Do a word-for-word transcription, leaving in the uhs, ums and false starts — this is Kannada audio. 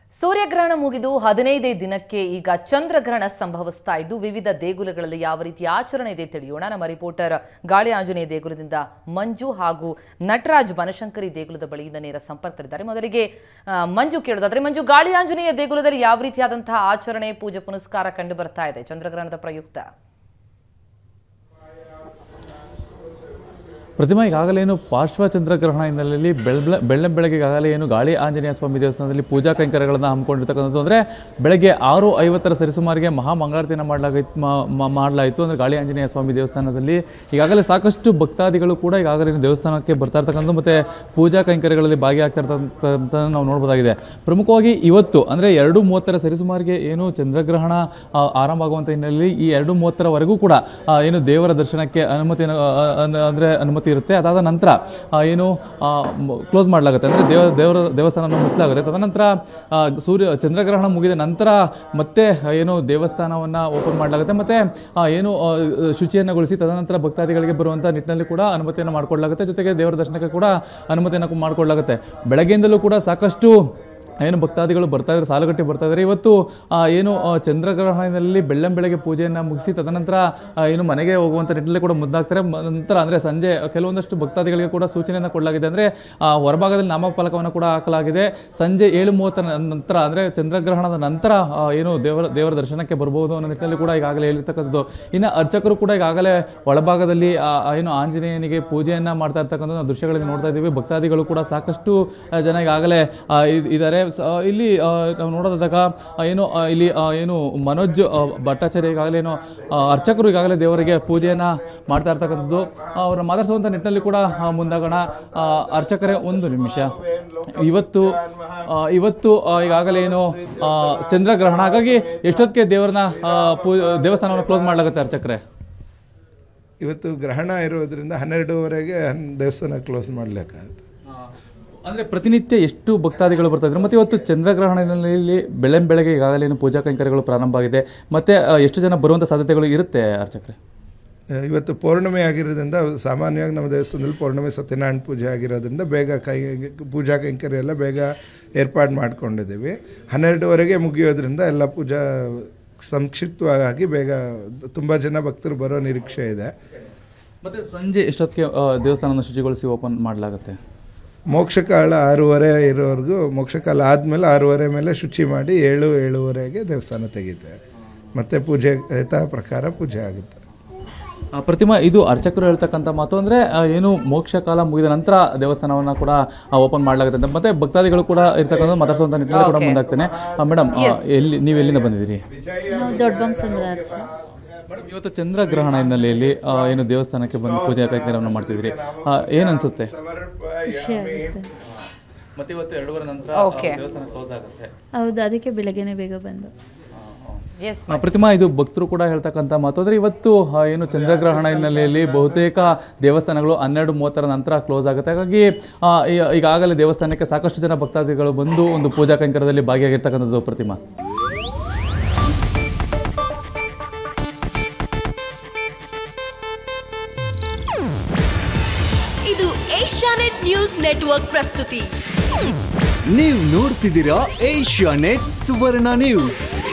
ಸೂರ್ಯಗ್ರಹಣ ಮುಗಿದು ಹದಿನೈದು ದಿನಕ್ಕೆ ಈಗ ಚಂದ್ರಗ್ರಹಣ ಸಂಭವಿಸ್ತಾ ಇದ್ದು ವಿವಿಧ ದೇಗುಲಗಳಲ್ಲಿ ಯಾವ ರೀತಿ ಆಚರಣೆ ಇದೆ ತಿಳಿಯೋಣ. ನಮ್ಮ ರಿಪೋರ್ಟರ್ ಗಾಳಿ ಆಂಜನೇಯ ದೇಗುಲದಿಂದ ಮಂಜು ಹಾಗೂ ನಟರಾಜ್ ಬನಶಂಕರಿ ದೇಗುಲದ ಬಳಿಯಿಂದ ನೇರ ಸಂಪರ್ಕದಲ್ಲಿದ್ದಾರೆ. ಮೊದಲಿಗೆ ಮಂಜು ಕೇಳೋದಾದ್ರೆ, ಮಂಜು, ಗಾಳಿ ಆಂಜನೇಯ ದೇಗುಲದಲ್ಲಿ ಯಾವ ರೀತಿಯಾದಂತಹ ಆಚರಣೆ, ಪೂಜೆ ಪುನಸ್ಕಾರ ಕಂಡು ಬರ್ತಾ ಇದೆ ಚಂದ್ರಗ್ರಹಣದ ಪ್ರಯುಕ್ತ? ಪ್ರತಿಮಾ, ಈಗಾಗಲೇ ಏನು ಪಾರ್ಶ್ವ ಚಂದ್ರಗ್ರಹಣ ಹಿನ್ನೆಲೆಯಲ್ಲಿ ಬೆಳ ಬೆಳ್ಳೆ ಬೆಳಗ್ಗೆ ಈಗಾಗಲೇ ಏನು ಗಾಳಿ ಆಂಜನೇಯ ಸ್ವಾಮಿ ದೇವಸ್ಥಾನದಲ್ಲಿ ಪೂಜಾ ಕೈಂಕರ್ಯಗಳನ್ನು ಹಮ್ಮಿಕೊಂಡಿರ್ತಕ್ಕಂಥದ್ದು. ಅಂದರೆ ಬೆಳಗ್ಗೆ ಆರು ಐವತ್ತರ ಸರಿಸುಮಾರಿಗೆ ಮಹಾ ಮಂಗಳಾರತಿಯನ್ನು ಮಾಡಲಾಗಿತ್ತು ಮಾಡಲಾಯಿತು ಅಂದರೆ ಗಾಳಿ ಆಂಜನೇಯ ಸ್ವಾಮಿ ದೇವಸ್ಥಾನದಲ್ಲಿ ಈಗಾಗಲೇ ಸಾಕಷ್ಟು ಭಕ್ತಾದಿಗಳು ಕೂಡ ಈಗಾಗಲೇ ದೇವಸ್ಥಾನಕ್ಕೆ ಬರ್ತಾ ಇರ್ತಕ್ಕಂಥ ಮತ್ತು ಪೂಜಾ ಕೈಂಕರ್ಯಗಳಲ್ಲಿ ಭಾಗಿಯಾಗ್ತಾ ಇರ್ತಕ್ಕಂಥ ನಾವು ನೋಡ್ಬೋದಾಗಿದೆ. ಪ್ರಮುಖವಾಗಿ ಇವತ್ತು ಅಂದರೆ ಎರಡು ಮೂವತ್ತರ ಸರಿಸುಮಾರಿಗೆ ಏನು ಚಂದ್ರಗ್ರಹಣ ಆರಂಭ ಆಗುವಂಥ ಹಿನ್ನೆಲೆಯಲ್ಲಿ ಈ ಎರಡು ಮೂವತ್ತರವರೆಗೂ ಕೂಡ ಏನು ದೇವರ ದರ್ಶನಕ್ಕೆ ಅನುಮತಿ ಅಂದರೆ ಅನುಮತಿ ಇರುತ್ತೆ. ಅದಾದ ನಂತರ ಏನು ಕ್ಲೋಸ್ ಮಾಡಲಾಗುತ್ತೆ, ಅಂದರೆ ದೇವ ದೇವರ ದೇವಸ್ಥಾನವನ್ನು ಮುಚ್ಚಲಾಗುತ್ತೆ. ತದನಂತರ ಸೂರ್ಯ ಚಂದ್ರಗ್ರಹಣ ಮುಗಿದ ನಂತರ ಮತ್ತೆ ಏನು ದೇವಸ್ಥಾನವನ್ನು ಓಪನ್ ಮಾಡಲಾಗುತ್ತೆ, ಮತ್ತು ಏನು ಶುಚಿಯನ್ನುಗೊಳಿಸಿ ತದನಂತರ ಭಕ್ತಾದಿಗಳಿಗೆ ಬರುವಂಥ ನಿಟ್ಟಿನಲ್ಲಿ ಕೂಡ ಅನುಮತಿಯನ್ನು ಮಾಡಿಕೊಡ್ಲಾಗುತ್ತೆ. ಜೊತೆಗೆ ದೇವರ ದರ್ಶನಕ್ಕೆ ಕೂಡ ಅನುಮತಿಯನ್ನು ಮಾಡಿಕೊಡ್ಲಾಗುತ್ತೆ. ಬೆಳಗ್ಗೆಯಿಂದಲೂ ಕೂಡ ಸಾಕಷ್ಟು ಏನು ಭಕ್ತಾದಿಗಳು ಬರ್ತಾ ಇದ್ದಾರೆ, ಸಾಲುಗಟ್ಟಿ ಬರ್ತಾ ಇದ್ದಾರೆ. ಇವತ್ತು ಏನು ಚಂದ್ರಗ್ರಹಣದಲ್ಲಿ ಬೆಳ್ಳಂ ಬೆಳಗ್ಗೆ ಪೂಜೆಯನ್ನು ಮುಗಿಸಿ ತದನಂತರ ಏನು ಮನೆಗೆ ಹೋಗುವಂಥ ನಿಟ್ಟಿನಲ್ಲಿ ಕೂಡ ಮುದ್ದಾಗ್ತಾರೆ. ನಂತರ ಅಂದರೆ ಸಂಜೆ ಕೆಲವೊಂದಷ್ಟು ಭಕ್ತಾದಿಗಳಿಗೆ ಕೂಡ ಸೂಚನೆಯನ್ನು ಕೊಡಲಾಗಿದೆ. ಅಂದರೆ ಹೊರಭಾಗದಲ್ಲಿ ನಾಮಫಲಕವನ್ನು ಕೂಡ ಹಾಕಲಾಗಿದೆ. ಸಂಜೆ ಏಳು ಮೂವತ್ತರ ನಂತರ ಅಂದರೆ ಚಂದ್ರಗ್ರಹಣದ ನಂತರ ಏನು ದೇವರ ದೇವರ ದರ್ಶನಕ್ಕೆ ಬರ್ಬೋದು ಅನ್ನೋ ನಿಟ್ಟಿನಲ್ಲಿ ಕೂಡ ಈಗಾಗಲೇ ಹೇಳಿರ್ತಕ್ಕಂಥದ್ದು. ಇನ್ನು ಅರ್ಚಕರು ಕೂಡ ಈಗಾಗಲೇ ಒಳಭಾಗದಲ್ಲಿ ಏನು ಆಂಜನೇಯನಿಗೆ ಪೂಜೆಯನ್ನು ಮಾಡ್ತಾ ಇರ್ತಕ್ಕಂಥ ದೃಶ್ಯಗಳನ್ನು ನೋಡ್ತಾ ಇದ್ದೀವಿ. ಭಕ್ತಾದಿಗಳು ಕೂಡ ಸಾಕಷ್ಟು ಜನ ಈಗಾಗಲೇ ಇದ್ದಾರೆ. ಇಲ್ಲಿ ನಾವು ನೋಡೋದಾಗ ಏನು ಇಲ್ಲಿ ಏನು ಮನೋಜ್ ಭಟ್ಟಾಚಾರ್ಯ ಈಗಾಗಲೇ ಏನು ಅರ್ಚಕರು ಈಗಾಗಲೇ ದೇವರಿಗೆ ಪೂಜೆಯನ್ನು ಮಾಡ್ತಾ ಇರ್ತಕ್ಕಂಥದ್ದು. ಅವರ ಮಾತಾಡಿಸುವಂಥ ನಿಟ್ಟಿನಲ್ಲಿ ಕೂಡ ಮುಂದಾಗೋಣ. ಅರ್ಚಕರೇ, ಒಂದು ನಿಮಿಷ. ಇವತ್ತು ಇವತ್ತು ಈಗಾಗಲೇ ಏನು ಚಂದ್ರಗ್ರಹಣ, ಹಾಗಾಗಿ ಎಷ್ಟೊತ್ತಿಗೆ ದೇವರನ್ನ ಪೂ ದೇವಸ್ಥಾನವನ್ನು ಕ್ಲೋಸ್ ಮಾಡಲಾಗುತ್ತೆ ಅರ್ಚಕರೇ? ಇವತ್ತು ಗ್ರಹಣ ಇರೋದ್ರಿಂದ ಹನ್ನೆರಡುವರೆಗೆ ದೇವಸ್ಥಾನ ಕ್ಲೋಸ್ ಮಾಡಬೇಕಾಗುತ್ತೆ. ಅಂದರೆ ಪ್ರತಿನಿತ್ಯ ಎಷ್ಟು ಭಕ್ತಾದಿಗಳು ಬರ್ತಾ ಇದ್ರು? ಮತ್ತು ಇವತ್ತು ಚಂದ್ರಗ್ರಹಣ ಹಿನ್ನೆಲೆಯಲ್ಲಿ ಬೆಳ್ಳಂ ಬೆಳಗ್ಗೆ ಈಗಾಗಲೇ ಪೂಜಾ ಕೈಂಕರ್ಯಗಳು ಪ್ರಾರಂಭ ಆಗಿದೆ. ಮತ್ತು ಎಷ್ಟು ಜನ ಬರುವಂಥ ಸಾಧ್ಯತೆಗಳು ಇರುತ್ತೆ ಅರ್ಚಕರೇ? ಇವತ್ತು ಪೌರ್ಣಿಮೆ ಆಗಿರೋದ್ರಿಂದ ಸಾಮಾನ್ಯವಾಗಿ ನಮ್ಮ ದೇವಸ್ಥಾನದಲ್ಲಿ ಪೌರ್ಣಿಮೆ ಸತ್ಯನಾರಾಯಣ ಪೂಜೆ ಆಗಿರೋದ್ರಿಂದ ಬೇಗ ಕೈ ಪೂಜಾ ಕೈಂಕರ್ಯ ಎಲ್ಲ ಬೇಗ ಏರ್ಪಾಡು ಮಾಡ್ಕೊಂಡಿದ್ದೀವಿ. ಹನ್ನೆರಡುವರೆಗೆ ಮುಗಿಯೋದ್ರಿಂದ ಎಲ್ಲ ಪೂಜಾ ಸಂಕ್ಷಿಪ್ತವಾಗಿ ಬೇಗ ತುಂಬ ಜನ ಭಕ್ತರು ಬರೋ ನಿರೀಕ್ಷೆ ಇದೆ. ಮತ್ತು ಸಂಜೆ ಎಷ್ಟೊತ್ತಿಗೆ ದೇವಸ್ಥಾನವನ್ನು ಶುಚಿಗೊಳಿಸಿ ಓಪನ್ ಮಾಡಲಾಗುತ್ತೆ? ಮೋಕ್ಷಕಾಲ ಆರೂವರೆ ಇರೋವರೆಗೂ, ಮೋಕ್ಷಕಾಲ ಆದಮೇಲೆ ಆರೂವರೆ ಮೇಲೆ ಶುಚಿ ಮಾಡಿ ಏಳು ಏಳುವರೆಗೆ ದೇವಸ್ಥಾನ ತೆಗಿತೆ, ಮತ್ತು ಪೂಜೆ ಯಥಾ ಪ್ರಕಾರ ಪೂಜೆ ಆಗುತ್ತೆ. ಪ್ರತಿಮಾ, ಇದು ಅರ್ಚಕರು ಹೇಳ್ತಕ್ಕಂಥ ಮಾತು. ಅಂದರೆ ಏನು ಮೋಕ್ಷ ಕಾಲ ಮುಗಿದ ನಂತರ ದೇವಸ್ಥಾನವನ್ನು ಕೂಡ ಓಪನ್ ಮಾಡಲಾಗುತ್ತೆ ಅಂತ, ಮತ್ತು ಭಕ್ತಾದಿಗಳು ಕೂಡ ಇರ್ತಕ್ಕಂಥ ಮಾತಾಡಿಸುವಂಥ ನಿಟ್ಟಿನಲ್ಲಿ ಕೂಡ ಮುಂದಾಗ್ತೇನೆ. ಮೇಡಮ್, ಎಲ್ಲಿ ನೀವು ಎಲ್ಲಿಂದ ಬಂದಿದ್ದೀರಿ? ಮೇಡಮ್, ಇವತ್ತು ಚಂದ್ರಗ್ರಹಣ ಹಿನ್ನೆಲೆಯಲ್ಲಿ ಏನು ದೇವಸ್ಥಾನಕ್ಕೆ ಬಂದು ಪೂಜೆ ಕೈಂಕರ್ಯವನ್ನು ಮಾಡ್ತಿದ್ರಿ, ಏನು ಅನ್ಸುತ್ತೆ? ಮತ್ತೆ ಇವತ್ತು ಎರಡೂವರೆ ನಂತರ ದೇವಸ್ಥಾನ ಕ್ಲೋಸ್ ಆಗುತ್ತೆ. ಹೌದು, ಅದಕ್ಕೆ ಬೆಳಗ್ಗೆನೇ ಬೇಗ ಬಂದು. ಪ್ರತಿಮಾ, ಇದು ಭಕ್ತರು ಕೂಡ ಹೇಳ್ತಕ್ಕಂಥ ಮಾತು. ಅಂದರೆ ಇವತ್ತು ಏನು ಚಂದ್ರಗ್ರಹಣ ಹಿನ್ನೆಲೆಯಲ್ಲಿ ಬಹುತೇಕ ದೇವಸ್ಥಾನಗಳು ಹನ್ನೆರಡು ಮೂವತ್ತರ ನಂತರ ಕ್ಲೋಸ್ ಆಗುತ್ತೆ. ಹಾಗಾಗಿ ಈಗಾಗಲೇ ದೇವಸ್ಥಾನಕ್ಕೆ ಸಾಕಷ್ಟು ಜನ ಭಕ್ತಾದಿಗಳು ಬಂದು ಒಂದು ಪೂಜಾ ಕೈಂಕರ್ಯದಲ್ಲಿ ಭಾಗಿಯಾಗಿರ್ತಕ್ಕಂಥದ್ದು. ಪ್ರತಿಮಾ, ಇದು ಏಷ್ಯಾನೆಟ್ ನ್ಯೂಸ್ ನೆಟ್ವರ್ಕ್ ಪ್ರಸ್ತುತಿ. ನೀವು ನೋಡ್ತಿದ್ದೀರಾ ಏಷ್ಯಾನೆಟ್ ಸುವರ್ಣ ನ್ಯೂಸ್.